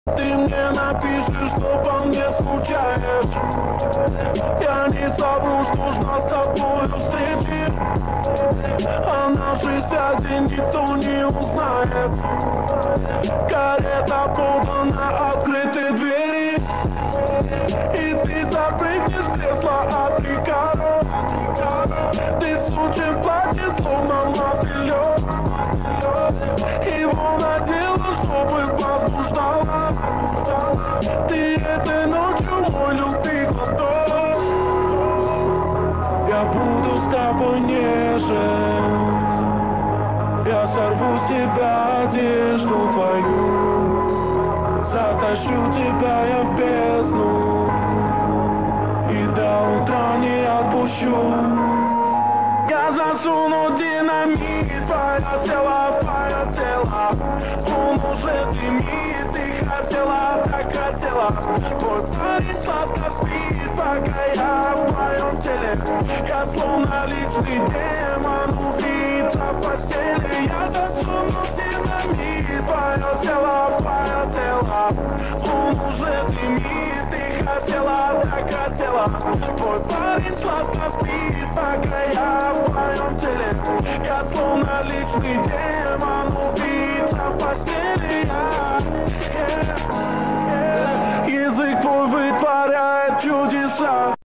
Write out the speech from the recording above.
Ты мне напишешь, что по мне скучаешь. Я не совру, что ждал с тобою встречи. О нашей связи никто не узнает. Карета подана, открыты двери, и ты запрыгнешь в кресло от Рикардо. Ты в сучьем платье, словно мотылёк. Его надела, чтобы возбуждала. Ты этой ночью мой любви глоток. Я буду с тобой нежен. Я сорву с тебя одежду твою. Затащу тебя я в бездну и до утра не отпущу. Я засуну динамит в твое тело. Он уже дымит, ты хотела, так хотела. Твой парень сладко спит, пока я в твоем теле. Я словно личный демон, убийца в постели. Я засуну динамит в твое тело. Он уже дымит, ты хотела, так хотела. Твой парень сладко спит, пока я в твоем теле. Я словно личный демон, убийца в постели. Язык твой вытворяет чудеса.